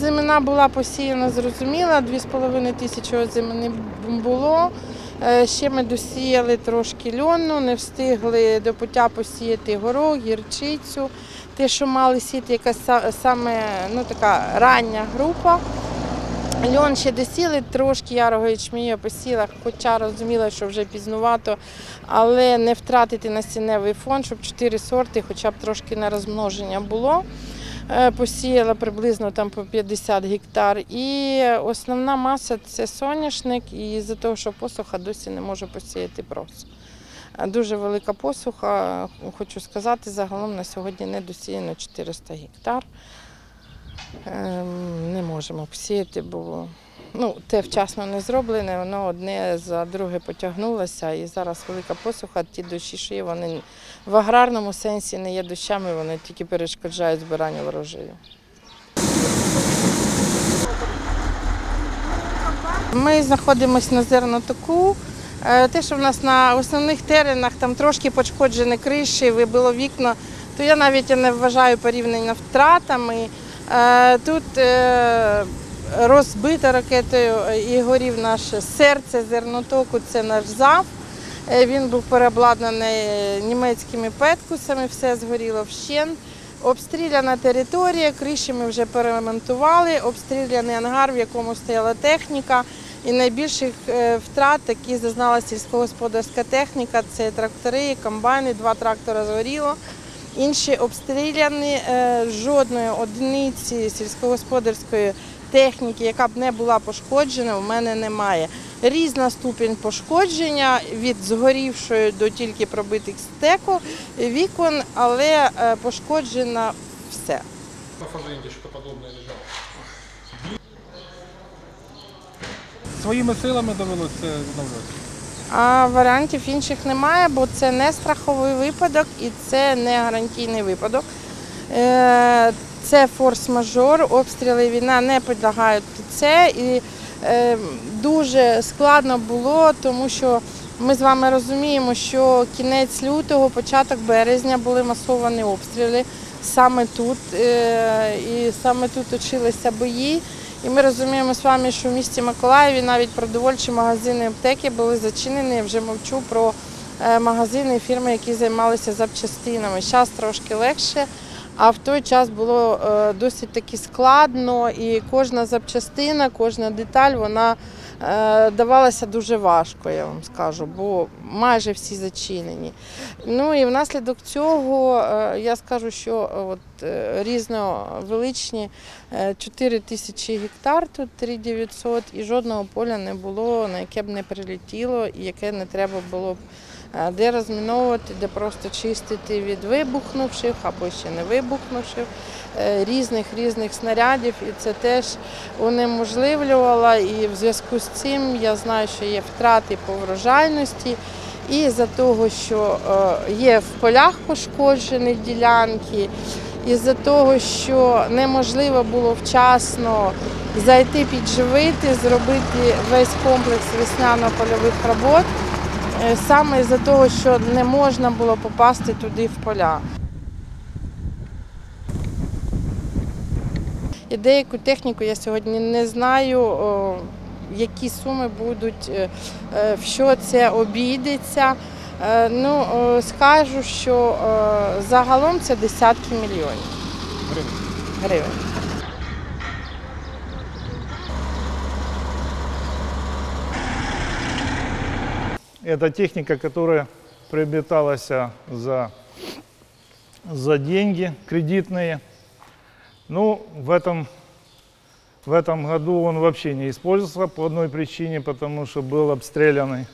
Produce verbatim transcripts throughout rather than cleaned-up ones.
Озимина була посіяна, зрозуміла, дві з половиною тисячі озимини було. Ще ми досіяли трошки льону, не встигли до пуття посіяти горох, гірчицю. Те, що мали сіяти, якась саме ну, така рання група. Льон ще досіли, трошки ярого ячменю посіяла, хоча розуміла, що вже пізнувато, але не втратити насінневий фонд, щоб чотири сорти, хоча б трошки на розмноження було. Посіяла приблизно там по п'ятдесят гектар. І основна маса – це соняшник, і з-за того, що посуха досі не може посіяти прос. Дуже велика посуха, хочу сказати, загалом на сьогодні не досіяно чотириста гектар. Не можемо посіяти, бо ну, те вчасно не зроблене, воно одне за друге потягнулося, і зараз велика посуха, ті дощі, що є, вони в аграрному сенсі не є дощами, вони тільки перешкоджають збиранню врожаю. Ми знаходимося на зернотоку. Те, що в нас на основних теренах там трошки пошкоджені криші, вибило вікна, то я навіть не вважаю порівняння втратами. Тут розбито ракетою і горів наше серце зернотоку, це наш зав. Він був переобладнаний німецькими петкусами, все згоріло вщент. Обстріляна територія, криші ми вже перемонтували, обстріляний ангар, в якому стояла техніка. І найбільших втрат, які зазнала сільськогосподарська техніка, це трактори, комбайни, два трактора згоріло. Інші обстріляні, жодної одиниці сільськогосподарської техніки, яка б не була пошкоджена, в мене немає. Різна ступінь пошкодження від згорівшої до тільки пробитих стеку вікон, але пошкоджено все. На фазенде что-то подобное лежало. Своїми силами довелося це відновлювати? А варіантів інших немає, бо це не страховий випадок і це не гарантійний випадок. Це форс-мажор, обстріли, війна не підлягають під це. І дуже складно було, тому що ми з вами розуміємо, що кінець лютого, початок березня були масовані обстріли саме тут. І саме тут точилися бої. І ми розуміємо з вами, що в місті Миколаєві навіть продовольчі магазини, аптеки були зачинені. Я вже мовчу про магазини і фірми, які займалися запчастинами. Зараз трошки легше, а в той час було досить таки складно. І кожна запчастина, кожна деталь, вона давалася дуже важко, я вам скажу, бо майже всі зачинені. Ну і внаслідок цього я скажу, що от різновеличні чотири тисячі гектар, тут три тисячі дев'ятсот, і жодного поля не було, на яке б не прилетіло, і яке не треба було б де розміновувати, де просто чистити від вибухнувших або ще не вибухнувших, різних різних снарядів, і це теж унеможливлювало. І в зв'язку з цим я знаю, що є втрати по врожайності, і за того, що є в полях пошкоджені ділянки, і за того, що неможливо було вчасно зайти підживити, зробити весь комплекс весняно-польових робот, саме з-за того, що не можна було попасти туди в поля. І деяку техніку я сьогодні не знаю, які суми будуть, в що це обійдеться. Ну, скажу, що загалом це десятки мільйонів гривень. Это техника, которая приобреталась за, за деньги кредитные. Ну, в этом, в этом году он вообще не использовался по одной причине, потому что был обстрелянный.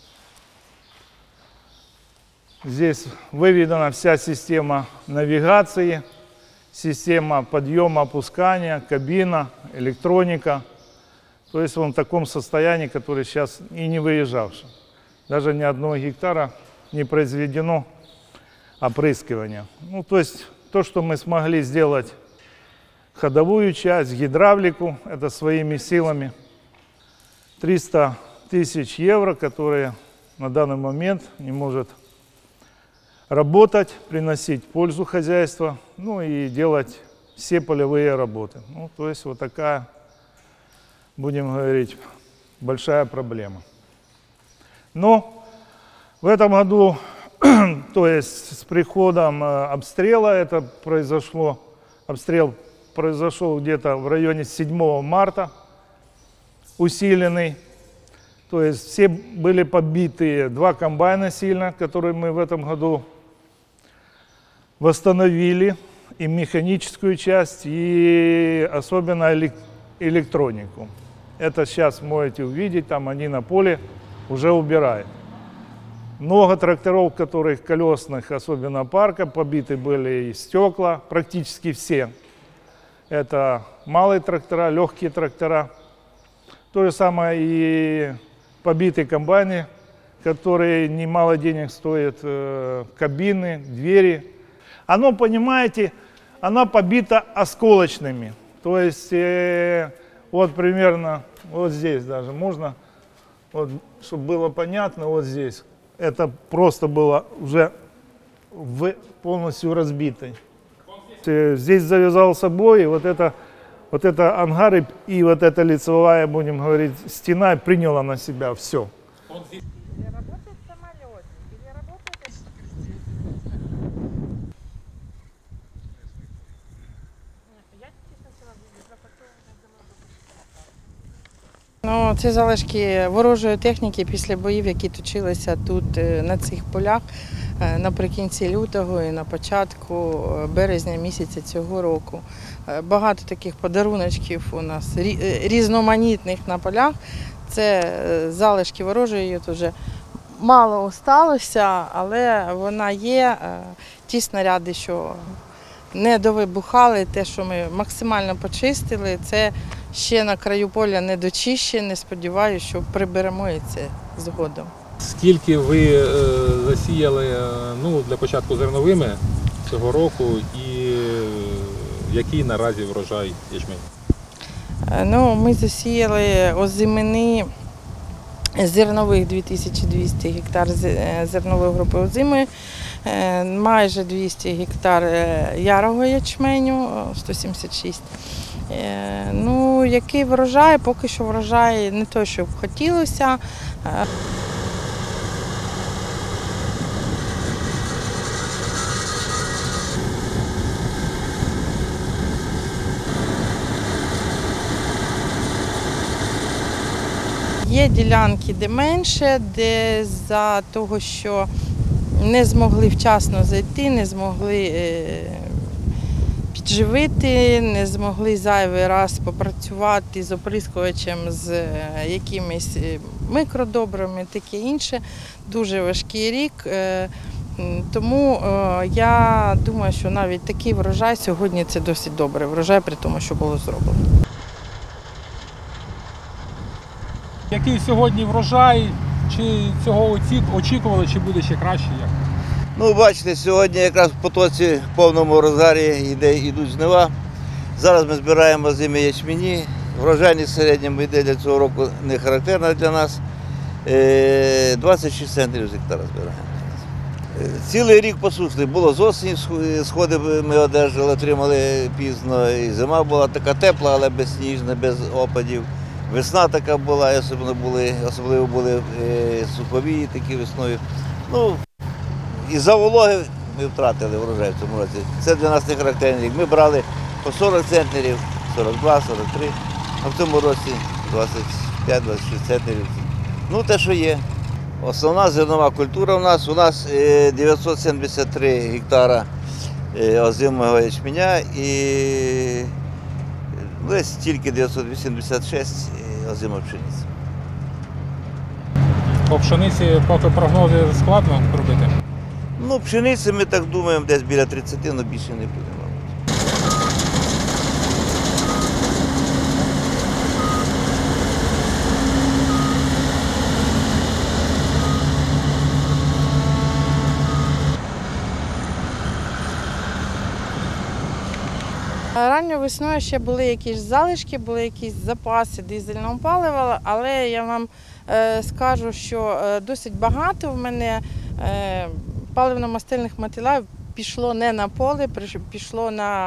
Здесь выведена вся система навигации, система подъема, опускания, кабина, электроника. То есть он в таком состоянии, который сейчас и не выезжавший. Даже ни одного гектара не произведено опрыскивания. Ну, то есть то, что мы смогли сделать ходовую часть, гидравлику, это своими силами. триста тысяч евро, которые на данный момент не может работать, приносить пользу хозяйству, ну и делать все полевые работы. Ну, то есть вот такая, будем говорить, большая проблема. Но в этом году, то есть с приходом обстрела, это произошло, обстрел произошел где-то в районе седьмого марта, усиленный. То есть все были побиты, два комбайна сильно, которые мы в этом году восстановили, и механическую часть, и особенно электронику. Это сейчас можете увидеть, там они на поле уже убирают. Много тракторов, которых колесных, особенно парка, побиты были и стекла, практически все. Это малые трактора, легкие трактора. То же самое и побитые комбайны, которые немало денег стоят, э, кабины, двери. Оно, понимаете, оно побито осколочными. То есть э, вот примерно вот здесь даже можно, вот, чтобы было понятно, вот здесь. Это просто было уже в, полностью разбитой. Здесь завязался бой, и вот это, вот это ангары и вот эта лицевая, будем говорить, стена приняла на себя все. Ну, це залишки ворожої техніки після боїв, які точилися тут на цих полях наприкінці лютого і на початку березня місяця цього року. Багато таких подаруночків у нас різноманітних на полях. Це залишки ворожої, тут вже мало осталося, але вона є. Ті снаряди, що не довибухали, те, що ми максимально почистили, це ще на краю поля не дочищене, сподіваюся, що приберемо і це згодом. Скільки ви е, засіяли е, ну, для початку зерновими цього року і е, який наразі врожай ячменю? Ну, ми засіяли озимини зернових дві тисячі двісті гектар зернової групи озими, майже двісті гектар ярого ячменю, сто сімдесят шість. Ну, який врожай? Поки що врожай не той, що б хотілося. Є ділянки, де менше, де за того, що не змогли вчасно зайти, не змогли підживити, не змогли зайвий раз попрацювати з оприскувачем, з якимись микродобрами, таке інше. Дуже важкий рік. Тому я думаю, що навіть такий врожай сьогодні – це досить добрий врожай, при тому, що було зроблено. Який сьогодні врожай? Чи цього очікували, чи буде ще краще? Як? Ну, бачите, сьогодні якраз в потоці в повному розгарі йде, йдуть жнива. Зараз ми збираємо озимі ячмені. Врожайність в середньому йде для цього року не характерна для нас. двадцять шість центнерів з гектара збираємо. Цілий рік посушний. Було з осені, сходи ми одержали, отримали пізно. І зима була така тепла, але безсніжна, без опадів. Весна така була, особливо були, особливо були е, суховії такі весною. Ну, із-за вологи ми втратили врожай в цьому році. Це для нас не характерний рік. Ми брали по сорок центнерів, сорок два, сорок три, а в цьому році двадцять п'ять - двадцять шість центнерів. Ну, те, що є. Основна зернова культура у нас. У нас е, дев'ятсот сімдесят три гектара е, озимого ячменя і десь тільки дев'ятсот вісімдесят шість озимої пшениці. По пшениці поки прогнози складно робити? Ну, пшениці ми так думаємо, десь біля тридцяти, але більше не будемо. Ранньою весною ще були якісь залишки, були якісь запаси дизельного палива, але я вам е, скажу, що е, досить багато в мене е, паливно-мастильних матеріалів пішло не на поле, пішло на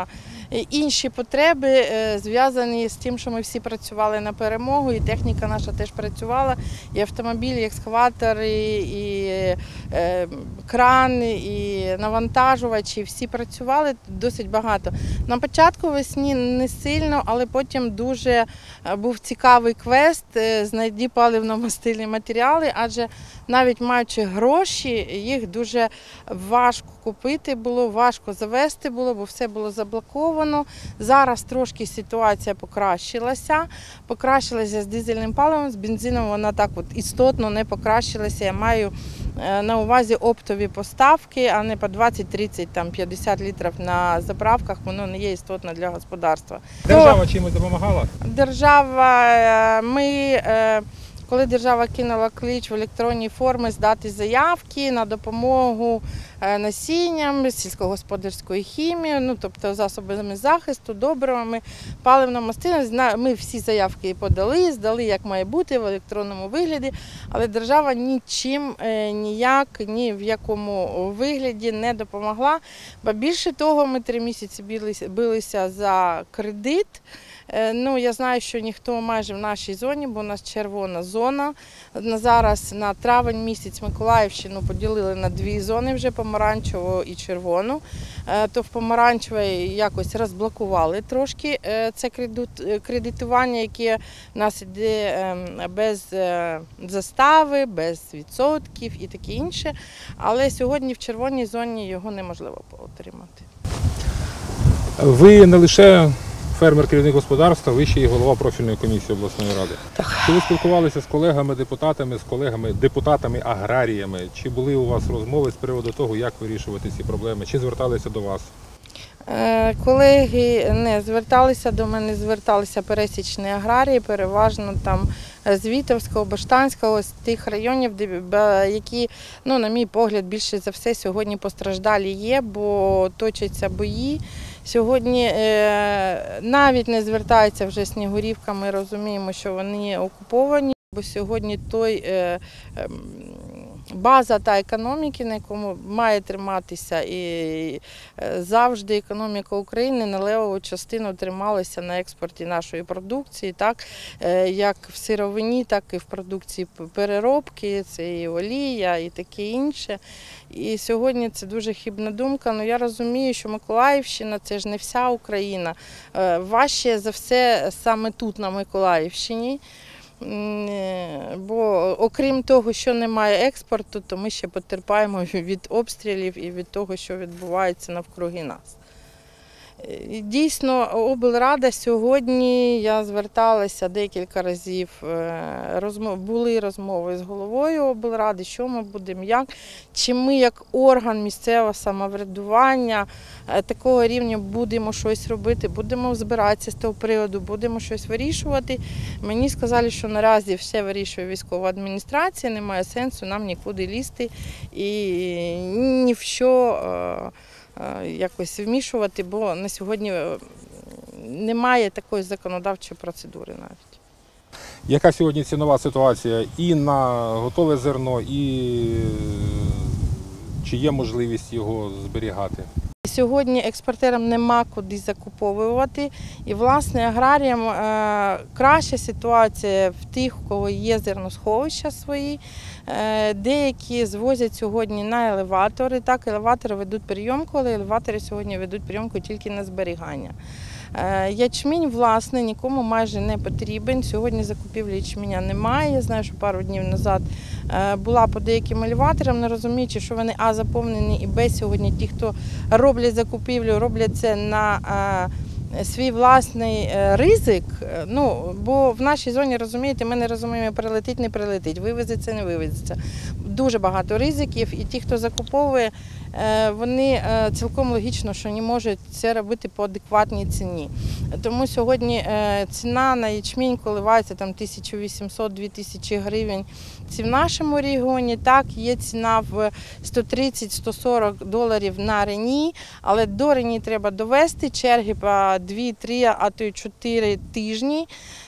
інші потреби, е, зв'язані з тим, що ми всі працювали на перемогу, і техніка наша теж працювала, і автомобілі, і екскаватори, і е, крани, і навантажувачі, всі працювали досить багато. На початку весні не сильно, але потім дуже був цікавий квест «Знайди паливно-мастильні матеріали», адже навіть маючи гроші, їх дуже важко купити було, важко завести було, бо все було заблоковано. Зараз трошки ситуація покращилася. Покращилася з дизельним паливом, з бензином вона так от істотно не покращилася. Я маю на увазі оптові поставки, а не по двадцять, тридцять, там, п'ятдесят літрів на заправках, воно не є істотно для господарства. Держава чимось допомагала? Держава, ми, коли держава кинула клич в електронній формі здати заявки на допомогу насінням, сільськогосподарською хімією, ну, тобто засобами захисту, добривами, паливно-мастильним, ми всі заявки подали, здали як має бути в електронному вигляді, але держава нічим, ніяк, ні в якому вигляді не допомогла. Бо більше того, ми три місяці билися, билися за кредит. Ну, я знаю, що ніхто майже в нашій зоні, бо у нас червона зона. На зараз на травень місяць Миколаївщину поділили на дві зони вже, помаранчеву і червону. То в помаранчевій якось розблокували трошки це кредитування, яке в нас йде без застави, без відсотків і таке інше. Але сьогодні в червоній зоні його неможливо отримати. Ви не лише фермер, керівник господарства, ви ще й голова профільної комісії обласної ради. Так. Чи ви спілкувалися з колегами-депутатами, з колегами-депутатами-аграріями? Чи були у вас розмови з приводу того, як вирішувати ці проблеми? Чи зверталися до вас? Колеги не зверталися до мене, зверталися пересічні аграрії, переважно там з Вітовського, Баштанського, з тих районів, де, які, ну, на мій погляд, більше за все сьогодні постраждалі є, бо точаться бої. Сьогодні е, навіть не звертаються вже Снігурівка, ми розуміємо, що вони окуповані, бо сьогодні той е, е, база та економіки, на якому має триматися і завжди економіка України на левову частину трималася на експорті нашої продукції, так, як в сировині, так і в продукції переробки, це і олія, і таке інше. І сьогодні це дуже хибна думка, але я розумію, що Миколаївщина – це ж не вся Україна. Важче за все саме тут, на Миколаївщині. Бо окрім того, що немає експорту, то ми ще потерпаємо від обстрілів і від того, що відбувається навкруги нас. Дійсно, облрада сьогодні, я зверталася декілька разів, розмов, були розмови з головою облради, що ми будемо, як, чи ми як орган місцевого самоврядування такого рівня будемо щось робити, будемо збиратися з того приводу, будемо щось вирішувати. Мені сказали, що наразі все вирішує військова адміністрація, немає сенсу нам нікуди лізти і ні в що якось вмішувати, бо на сьогодні немає такої законодавчої процедури навіть. Яка сьогодні цінова ситуація і на готове зерно, і чи є можливість його зберігати? Сьогодні експортерам нема куди закуповувати, і, власне, аграріям е, краща ситуація в тих, у кого є зерносховища свої. Е, деякі звозять сьогодні на елеватори, так, елеватори ведуть прийомку, але елеватори сьогодні ведуть прийомку тільки на зберігання. Е, ячмінь, власне, нікому майже не потрібен. Сьогодні закупівлі ячменя немає. Я знаю, що пару днів назад була по деяким елеваторам, не розуміючи, що вони а заповнені, і б сьогодні ті, хто роблять закупівлю, роблять це на а, свій власний ризик. Ну, бо в нашій зоні, розумієте, ми не розуміємо, прилетить, не прилетить, вивезеться, не вивезеться. Дуже багато ризиків, і ті, хто закуповує, вони цілком логічно, що не можуть це робити по адекватній ціні. Тому сьогодні ціна на ячмінь коливається там тисяча вісімсот - дві тисячі гривень. Це в нашому регіоні, так, є ціна в сто тридцять - сто сорок доларів на Рені, але до Рені треба довести черги по дві-три, а то й чотири тижні.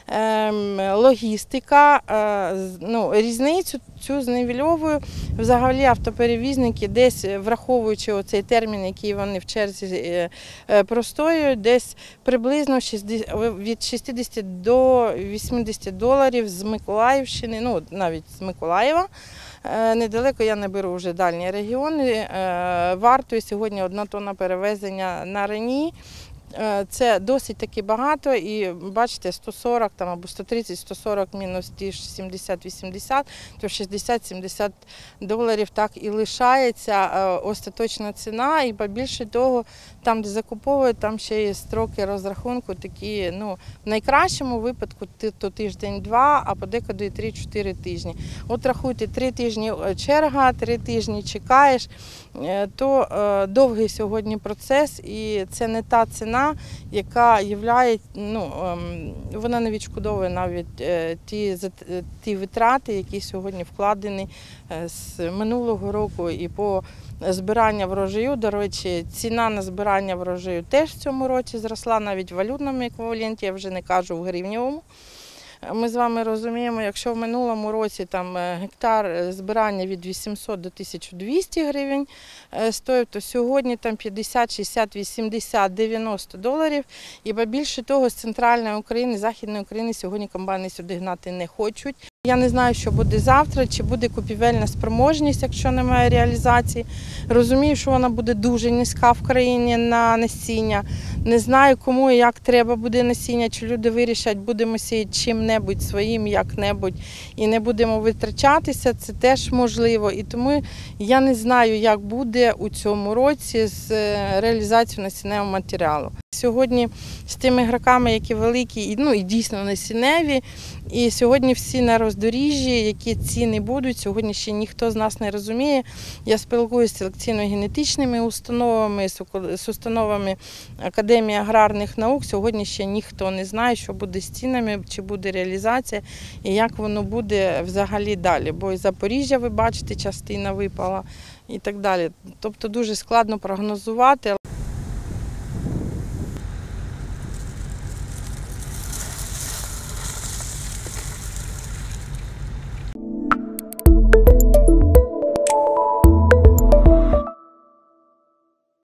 ем, логістика. Е, з- ну, різницю цю зневільовую. Взагалі автоперевізники десь, враховуючи оцей термін, який вони в черзі е, е, простоюють, десь приблизно шістдесят від шістдесят до вісімдесят доларів з Миколаївщини, ну навіть з Миколаєва. Е, Недалеко я не беру вже дальні регіони. Е, Вартує сьогодні одна тонна перевезення на Рені. Е, Це досить таки багато, і бачите, сто сорок там, або сто тридцять, сто сорок мінус ті ж сімдесят вісімдесят, то шістдесят-сімдесят доларів так і лишається е, остаточна ціна. І більше того, там, де закуповують, там ще є строки розрахунку такі, ну, в найкращому випадку ти- то тиждень-два, а подекуди і три-чотири тижні. От рахуйте, три тижні черга, три тижні чекаєш, е, то е, довгий сьогодні процес, і це не та ціна, яка є, ну, ем, вона не відшкодовує навіть е, ті, зат- е, ті витрати, які сьогодні вкладені е, з минулого року і по збирання врожаю. До речі, ціна на збирання врожаю теж в цьому році зросла, навіть в валютному еквіваленті, я вже не кажу в гривневому. Ми з вами розуміємо, якщо в минулому році там гектар збирання від вісімсот до тисячі двісті гривень е, стоїв, то сьогодні там п'ятдесят, шістдесят, вісімдесят, дев'яносто доларів. І більше того, з центральної України, західної України сьогодні комбайни сюди гнати не хочуть. Я не знаю, що буде завтра, чи буде купівельна спроможність, якщо немає реалізації. Розумію, що вона буде дуже низька в країні на насіння. Не знаю, кому і як треба буде насіння, чи люди вирішать, будемо сіяти чим-небудь своїм, як-небудь, і не будемо витрачатися, це теж можливо. І тому я не знаю, як буде у цьому році з реалізацією насінневого матеріалу. Сьогодні з тими ігроками, які великі, ну і дійсно насінневі, і сьогодні всі на роздоріжжі, які ціни будуть, сьогодні ще ніхто з нас не розуміє. Я спілкуюся з селекційно-генетичними установами, з установами Академії аграрних наук. Сьогодні ще ніхто не знає, що буде з цінами, чи буде реалізація і як воно буде взагалі далі. Бо і Запоріжжя, ви бачите, частина випала і так далі. Тобто дуже складно прогнозувати.